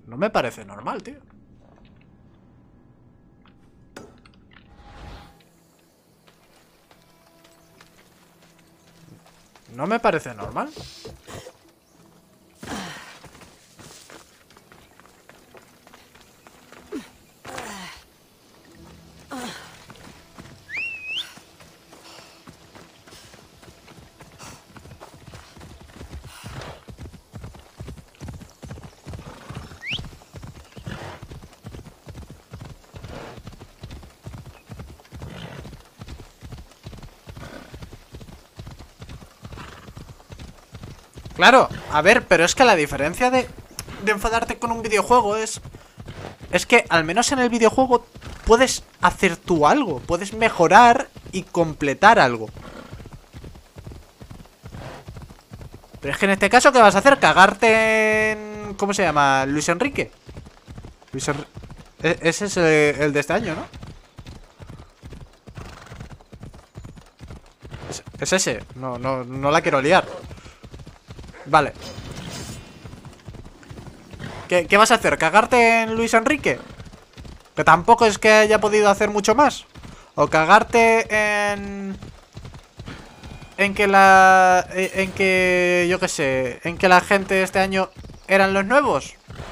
No me parece normal, tío. No me parece normal. Claro, a ver, pero es que la diferencia de enfadarte con un videojuego es que al menos en el videojuego puedes hacer tú algo, puedes mejorar y completar algo. Pero es que en este caso, ¿qué vas a hacer? ¿Cagarte en... ¿cómo se llama? Luis Enrique. Ese es el de este año, ¿no? Es ese. No la quiero liar. Vale. ¿Qué vas a hacer? ¿Cagarte en Luis Enrique? Que tampoco es que haya podido hacer mucho más. O cagarte en... En que yo qué sé, en que la gente este año eran los nuevos.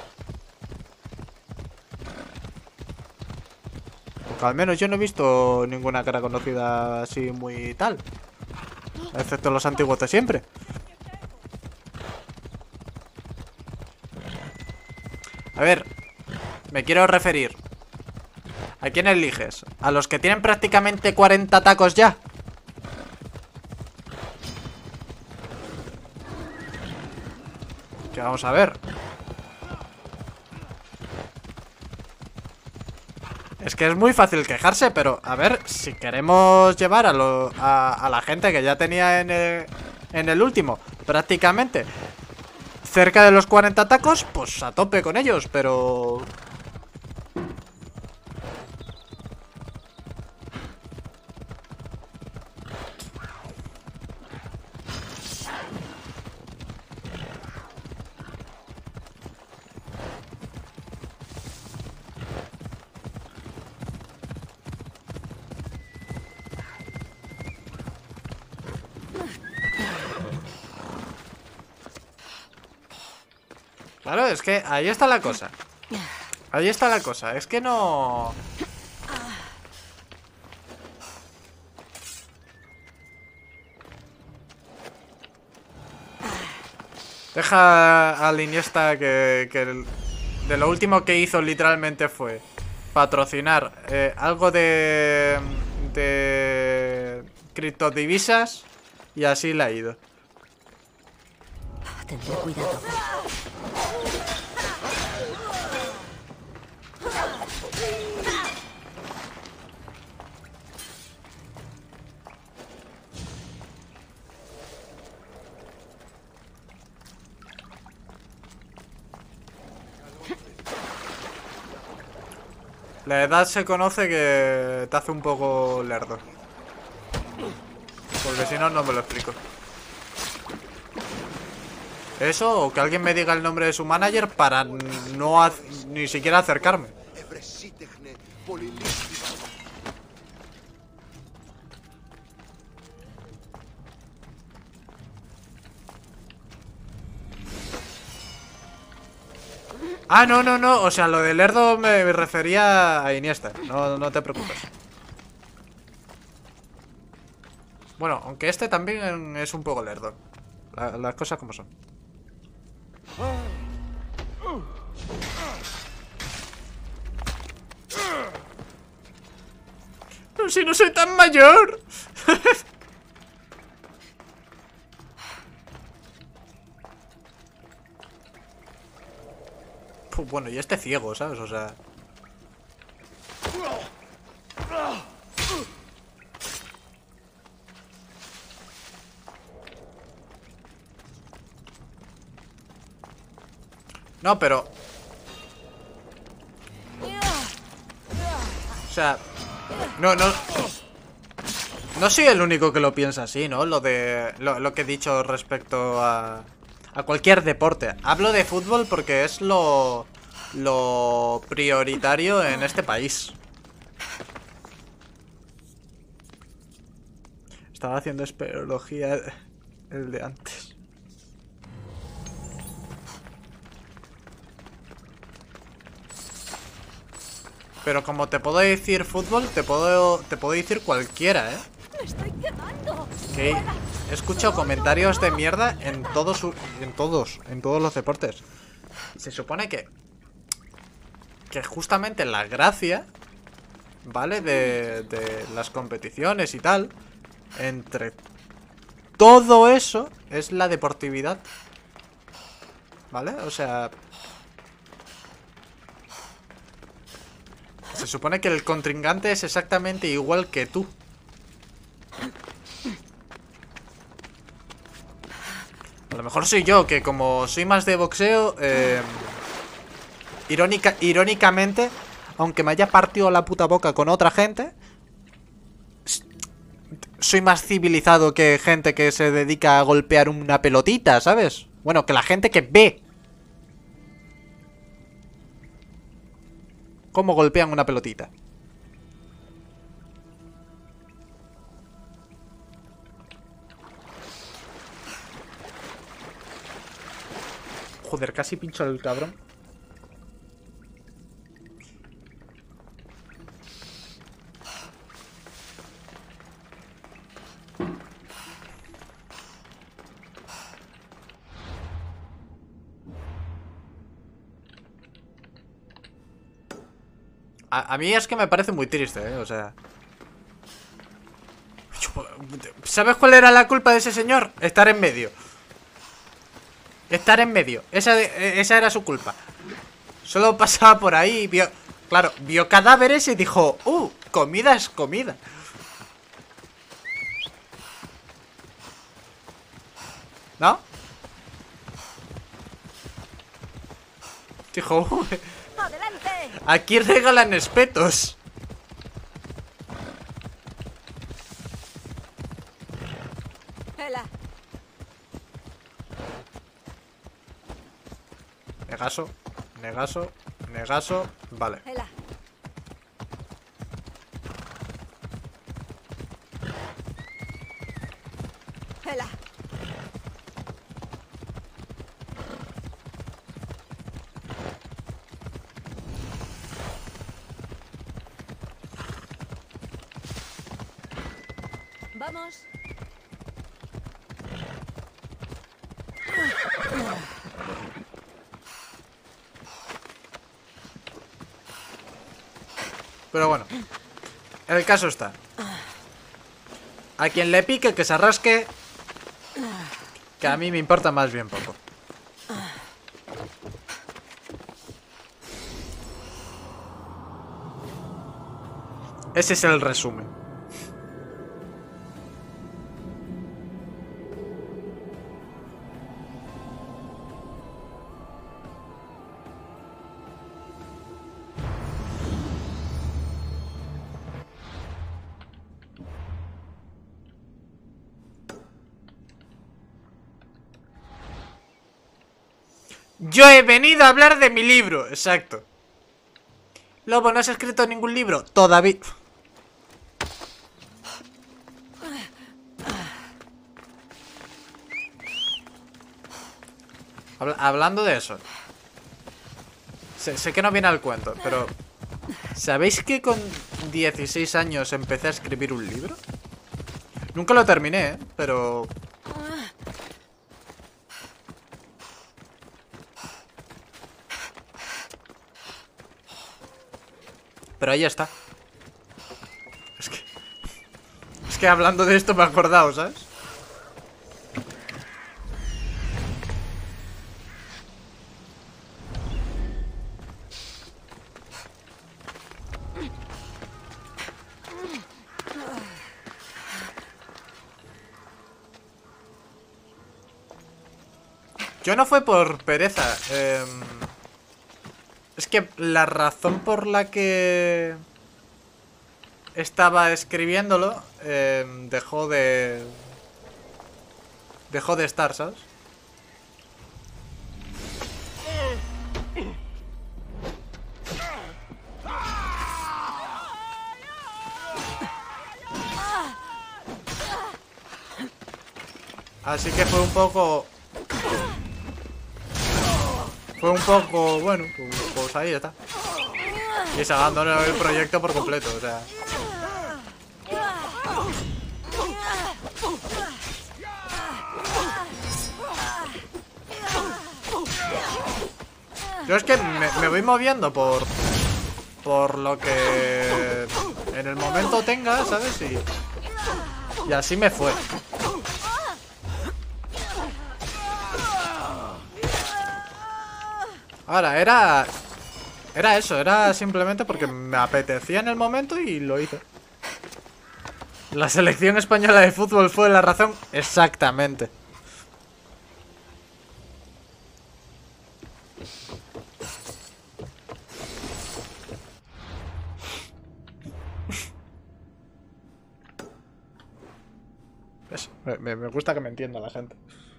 Porque al menos yo no he visto ninguna cara conocida así muy tal. Excepto los antiguos de siempre. A ver, me quiero referir. ¿A quién eliges? ¿A los que tienen prácticamente 40 tacos ya? Que vamos a ver. Es que es muy fácil quejarse, pero a ver, si queremos llevar a la gente que ya tenía en el último prácticamente cerca de los 40 tacos, pues a tope con ellos, pero... Claro, es que ahí está la cosa. Ahí está la cosa, es que no... Deja al Iniesta que de lo último que hizo literalmente fue patrocinar algo de criptodivisas y así le ha ido. Tendré cuidado. La edad se conoce que te hace un poco lerdo. Porque si no, no me lo explico. Eso, o que alguien me diga el nombre de su manager para no ni siquiera acercarme. Ah, no, o sea, lo de lerdo me refería a Iniesta. No te preocupes. Bueno, aunque este también es un poco lerdo. Las cosas como son. Pero si no soy tan mayor. Pues bueno, y este ciego, ¿sabes? O sea... No, pero... O sea... No soy el único que lo piensa así, ¿no? Lo que he dicho respecto a cualquier deporte. Hablo de fútbol porque es lo lo prioritario en este país. Estaba haciendo espeleología el de antes. Pero como te puedo decir fútbol, te puedo decir cualquiera, ¿eh? ¡Me estoy quemando! Que he escuchado comentarios de mierda en todos los deportes. Se supone que justamente la gracia, ¿vale? De las competiciones y tal, entre todo eso es la deportividad, ¿vale? O sea, se supone que el contrincante es exactamente igual que tú. A lo mejor soy yo, que como soy más de boxeo, irónicamente, aunque me haya partido la puta boca con otra gente, soy más civilizado que gente que se dedica a golpear una pelotita, ¿sabes? Bueno, que la gente que ve cómo golpean una pelotita. Joder, casi pincho al cabrón. A mí es que me parece muy triste, ¿eh? O sea... ¿Sabes cuál era la culpa de ese señor? Estar en medio. Estar en medio. Esa era su culpa. Solo pasaba por ahí y vio... Claro, vio cadáveres y dijo... comida es comida. ¿No? Dijo... ¡Adelante! aquí regalan espetos. Ela. Negaso, negaso, negaso. Vale. Ela. Ela. Vamos. Pero bueno, el caso está. A quien le pique, que se rasque. Que a mí me importa más bien poco. Ese es el resumen. Yo he venido a hablar de mi libro. Exacto. Lobo, ¿no has escrito ningún libro? Todavía. Hablando de eso. Sé que no viene al cuento, pero... ¿sabéis que con 16 años empecé a escribir un libro? Nunca lo terminé, ¿eh? Pero... pero ahí está. Es que hablando de esto me he acordado, ¿sabes? Yo no fue por pereza. Es que la razón por la que estaba escribiéndolo dejó de estar, ¿sabes? Así que fue un poco... bueno, pues ahí está. Y se abandonó el proyecto por completo, o sea... Yo es que me voy moviendo por lo que en el momento tenga, ¿sabes? Y así me fue. Ahora, era eso, era simplemente porque me apetecía en el momento y lo hice. La selección española de fútbol fue la razón. Exactamente. Eso, me gusta que me entienda la gente.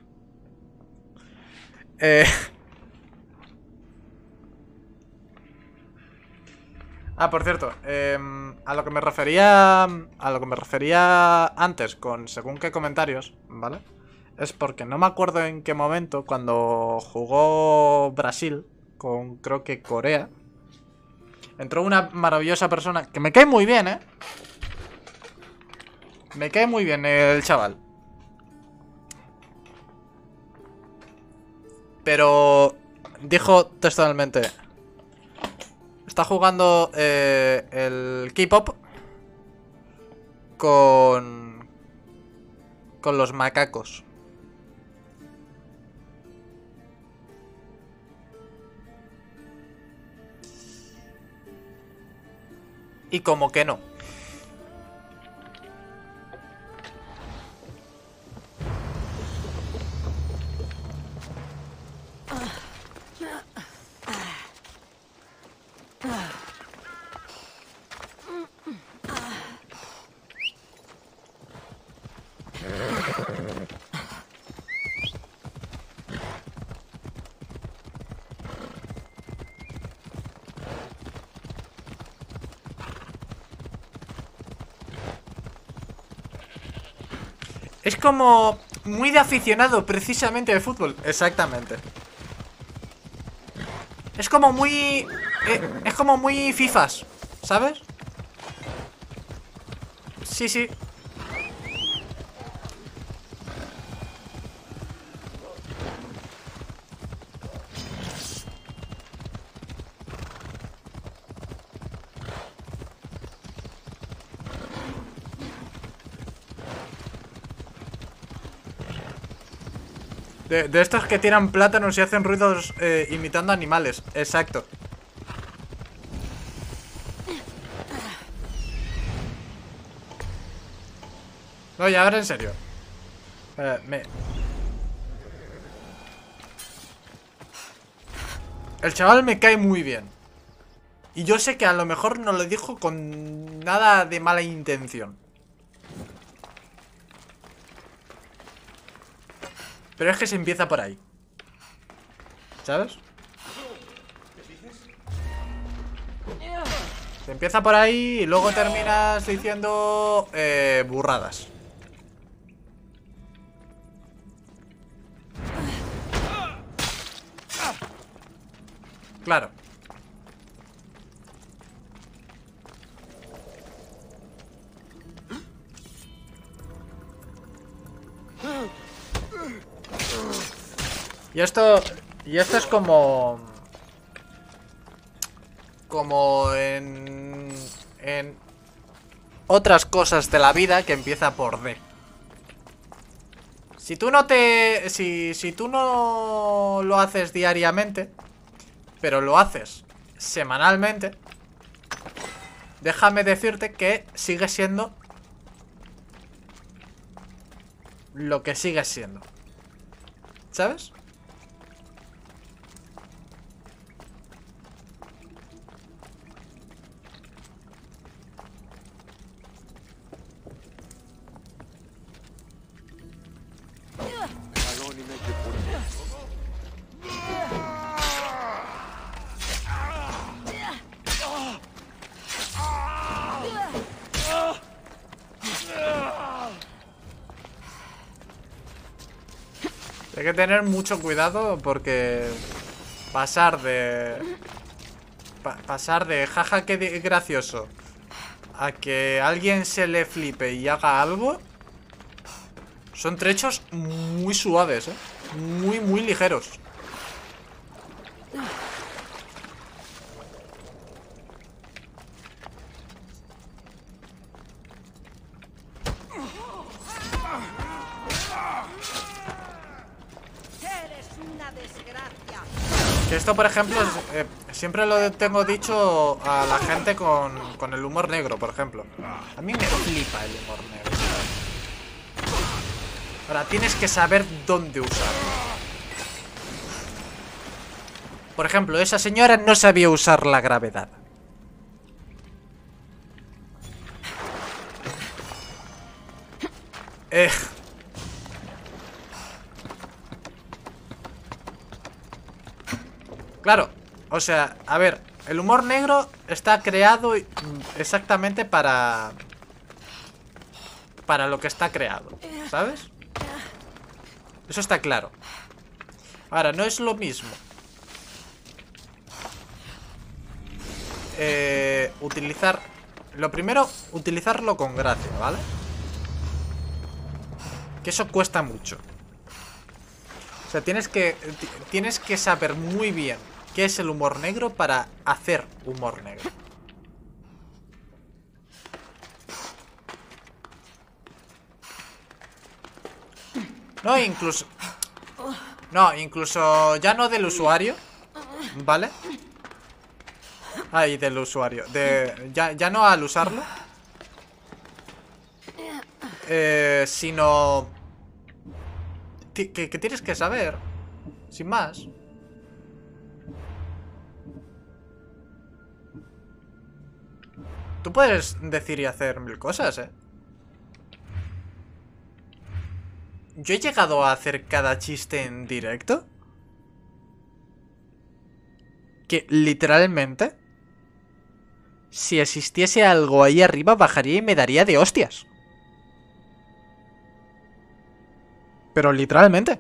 Ah, por cierto, a lo que me refería antes con según qué comentarios, ¿vale? Es porque no me acuerdo en qué momento, cuando jugó Brasil con, creo que Corea, entró una maravillosa persona que me cae muy bien, ¿eh? Me cae muy bien el chaval. Pero dijo textualmente: está jugando el K-pop con los macacos. Y como que no. Es como muy de aficionado precisamente de fútbol. Exactamente. Es como muy... es como muy FIFAs, ¿sabes? Sí, sí. De estos que tiran plátanos y hacen ruidos imitando animales. Exacto. No, y ahora en serio. El chaval me cae muy bien. Y yo sé que a lo mejor no lo dijo con nada de mala intención. Pero es que se empieza por ahí. ¿Sabes? Se empieza por ahí y luego terminas diciendo burradas. Claro. Y esto es como en otras cosas de la vida que empieza por D. Si tú no si tú no lo haces diariamente, pero lo haces semanalmente, déjame decirte que sigue siendo lo que sigue siendo. ¿Sabes? que tener mucho cuidado porque pasar de... pasar de jaja que gracioso a que alguien se le flipe y haga algo son trechos muy suaves, ¿eh? Muy, muy ligeros. Eres una desgracia. Que esto, por ejemplo, siempre lo tengo dicho a la gente con el humor negro, por ejemplo. A mí me flipa el humor negro. Ahora, tienes que saber dónde usarlo. Por ejemplo, esa señora no sabía usar la gravedad. Claro, o sea, a ver, el humor negro está creado exactamente para lo que está creado, ¿sabes? Eso está claro. Ahora, no es lo mismo utilizar... Lo primero, utilizarlo con gracia, ¿vale? Que eso cuesta mucho. O sea, tienes que saber muy bien qué es el humor negro para hacer humor negro. No, incluso... No, incluso ya no del usuario, ¿vale? Ay, del usuario. Ya no al usarlo. Sino... que tienes que saber. Sin más. Tú puedes decir y hacer mil cosas, ¿eh? Yo he llegado a hacer cada chiste en directo que literalmente, si existiese algo ahí arriba, bajaría y me daría de hostias. Pero literalmente.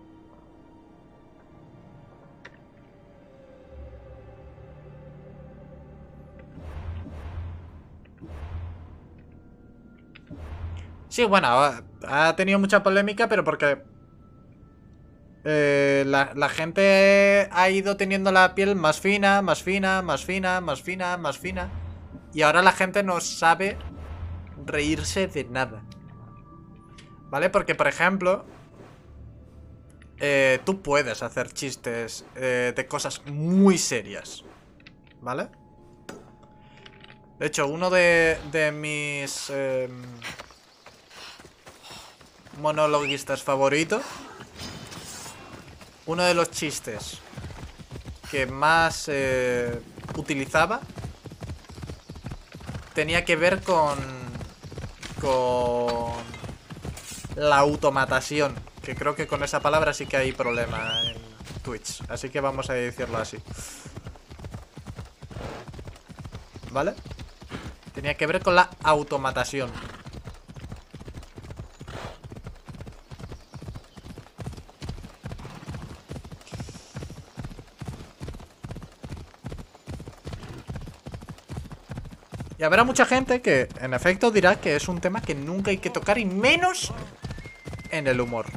Sí, bueno, ha tenido mucha polémica, pero porque la gente ha ido teniendo la piel más fina, más fina, más fina, más fina, más fina. Y ahora la gente no sabe reírse de nada. ¿Vale? Porque, por ejemplo, tú puedes hacer chistes de cosas muy serias. ¿Vale? De hecho, uno de mis monologuistas favoritos, uno de los chistes que más utilizaba tenía que ver con la automatación, que creo que con esa palabra sí que hay problema en Twitch, así que vamos a decirlo así, ¿vale? Tenía que ver con la automatación. Y habrá mucha gente que, en efecto, dirá que es un tema que nunca hay que tocar, y menos en el humor.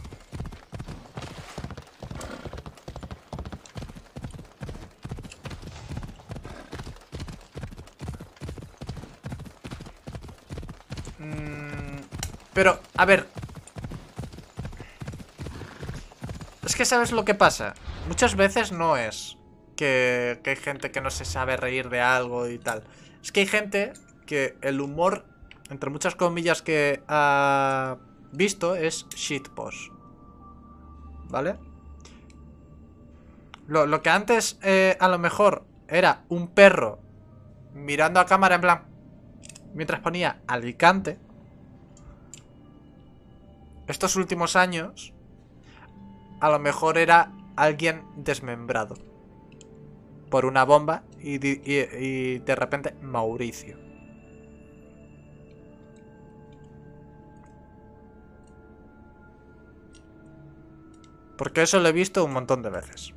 Pero, a ver, es que ¿sabes lo que pasa? Muchas veces no es que hay gente que no se sabe reír de algo y tal. Es que hay gente que el humor, entre muchas comillas, que ha visto es shitpost, ¿vale? Lo que antes a lo mejor era un perro mirando a cámara en plan mientras ponía Alicante, estos últimos años a lo mejor era alguien desmembrado por una bomba y de repente Mauricio. Porque eso lo he visto un montón de veces.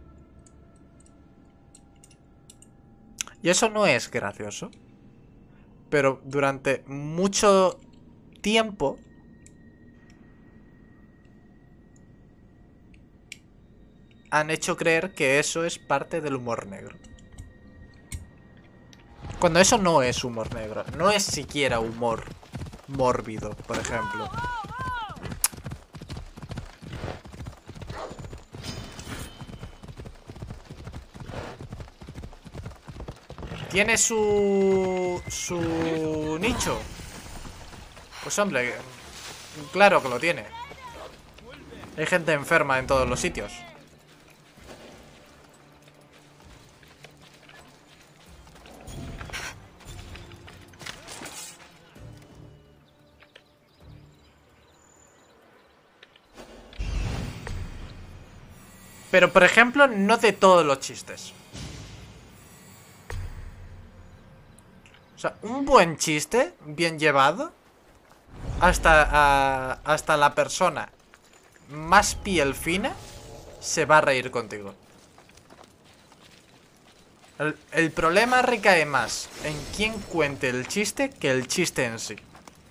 Y eso no es gracioso. Pero durante mucho tiempo han hecho creer que eso es parte del humor negro. Cuando eso no es humor negro. No es siquiera humor mórbido, por ejemplo. Tiene su nicho. Pues hombre, claro que lo tiene. Hay gente enferma en todos los sitios. Pero, por ejemplo, no de todos los chistes. O sea, un buen chiste, bien llevado, hasta la persona más piel fina se va a reír contigo. El problema recae más en quién cuente el chiste que el chiste en sí.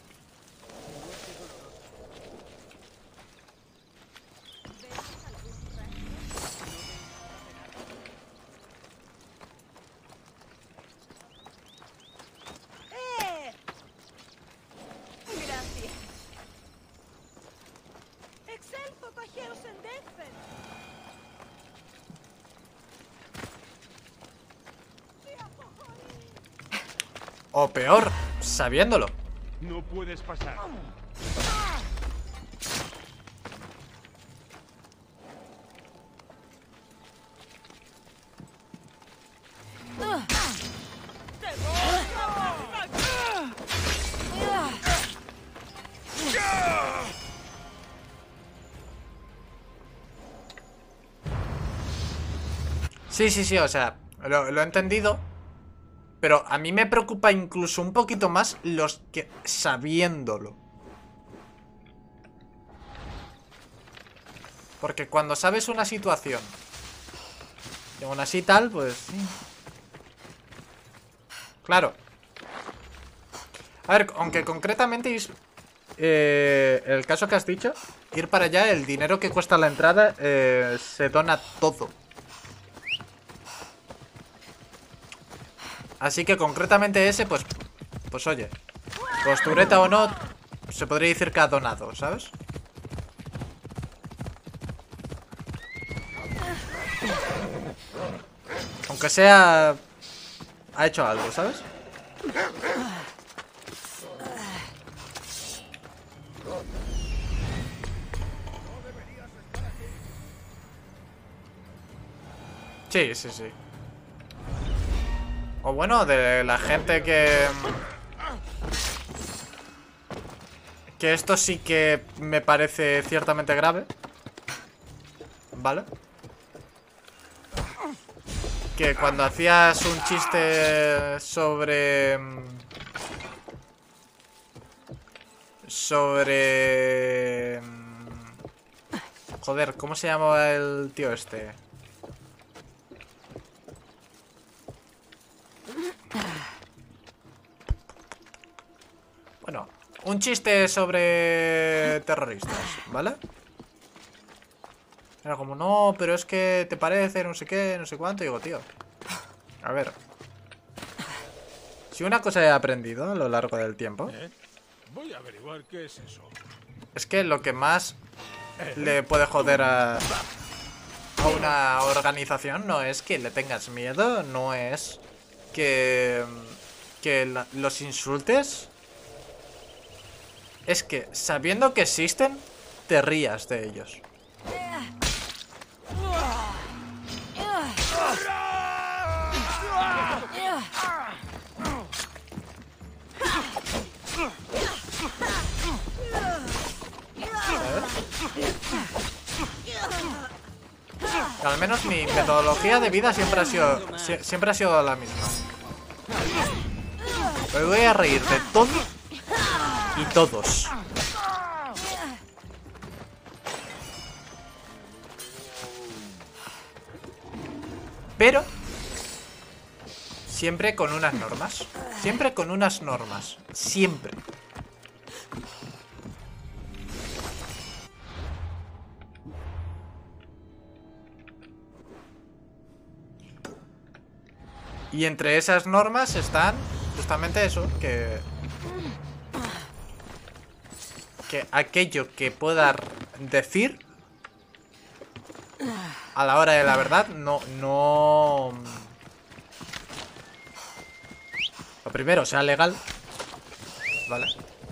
O peor, sabiéndolo. No puedes pasar. Sí, o sea, lo he entendido. Pero a mí me preocupa incluso un poquito más los que sabiéndolo. Porque cuando sabes una situación y aún así tal, pues... Claro. A ver, aunque concretamente el caso que has dicho, ir para allá, el dinero que cuesta la entrada se dona todo. Así que concretamente ese, pues oye, postureta o no, se podría decir que ha donado, ¿sabes? Aunque sea, ha hecho algo, ¿sabes? Sí. O bueno, de la gente que esto sí que me parece ciertamente grave. ¿Vale? Que cuando hacías un chiste sobre... Joder, ¿cómo se llama el tío este? Bueno, un chiste sobre terroristas, ¿vale? Era como, no, pero es que te parece, no sé qué, no sé cuánto. Y digo, tío, a ver, si una cosa he aprendido a lo largo del tiempo, Voy a averiguar qué es eso. es que lo que más le puede joder a una organización no es que le tengas miedo, no es que los insultes, es que sabiendo que existen, te rías de ellos. Al menos mi metodología de vida siempre ha sido la misma. Me voy a reír de todo y todos. Pero siempre con unas normas. Siempre con unas normas. Siempre. Y entre esas normas están justamente eso, que aquello que pueda decir a la hora de la verdad no lo primero sea legal, ¿vale?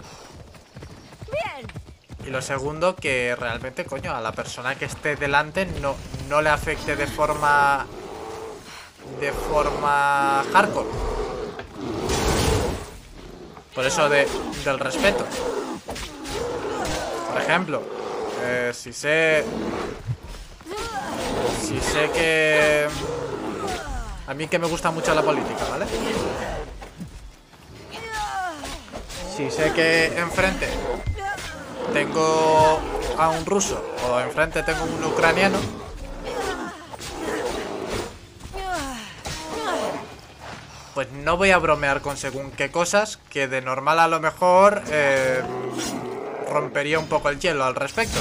Y lo segundo, que realmente, coño, a la persona que esté delante no le afecte de forma hardcore. Por eso del respeto. Por ejemplo, si sé que a mí que me gusta mucho la política, ¿vale? Si sé que enfrente tengo a un ruso o enfrente tengo un ucraniano, pues no voy a bromear con según qué cosas que de normal a lo mejor rompería un poco el hielo al respecto.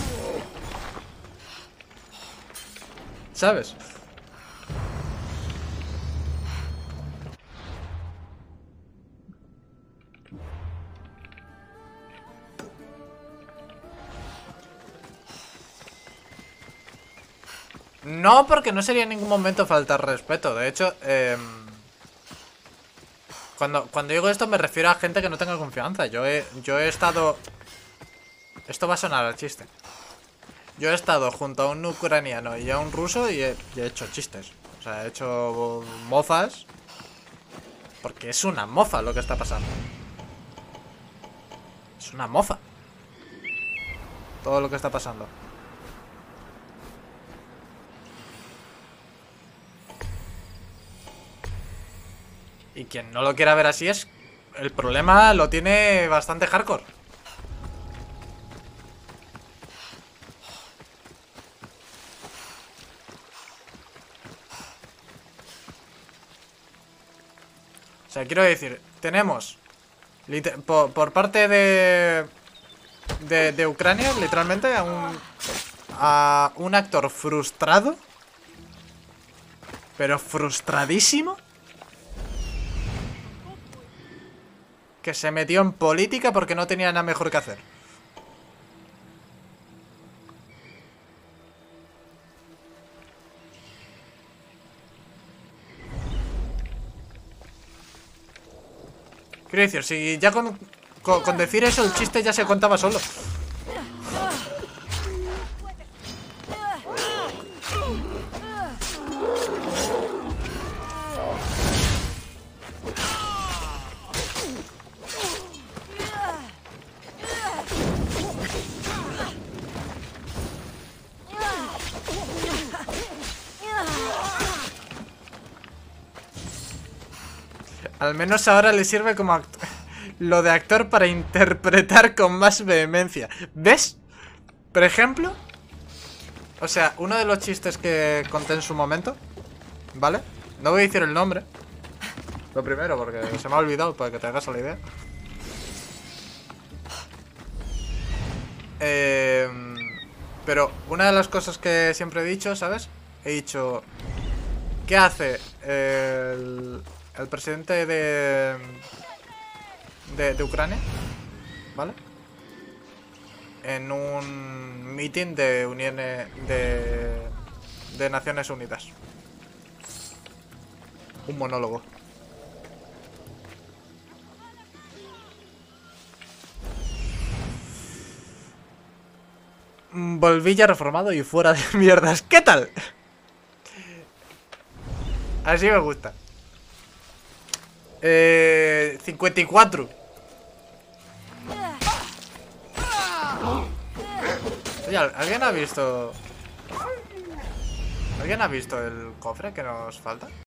¿Sabes? No, porque no sería en ningún momento faltar respeto. De hecho, cuando digo esto me refiero a gente que no tenga confianza. Yo he estado... Esto va a sonar al chiste. Yo he estado junto a un ucraniano y a un ruso y he hecho chistes. O sea, he hecho mofas. Porque es una mofa lo que está pasando. Es una mofa todo lo que está pasando. Y quien no lo quiera ver así es... El problema lo tiene bastante hardcore. O sea, quiero decir, tenemos por parte de Ucrania, literalmente, a un actor frustrado, pero frustradísimo, que se metió en política porque no tenía nada mejor que hacer. Quiero decir, si ya con decir eso el chiste ya se contaba solo. Al menos ahora le sirve como lo de actor para interpretar con más vehemencia. ¿Ves? Por ejemplo, o sea, uno de los chistes que conté en su momento, ¿vale? No voy a decir el nombre. Lo primero, porque se me ha olvidado, para que te hagas la idea. Pero una de las cosas que siempre he dicho, ¿sabes? He dicho, ¿qué hace el presidente de Ucrania? ¿Vale? En un meeting de uniones de Naciones Unidas. Un monólogo. Volví ya reformado y fuera de mierdas. ¿Qué tal? Así me gusta. 54. Oye, ¿alguien ha visto el cofre que nos falta?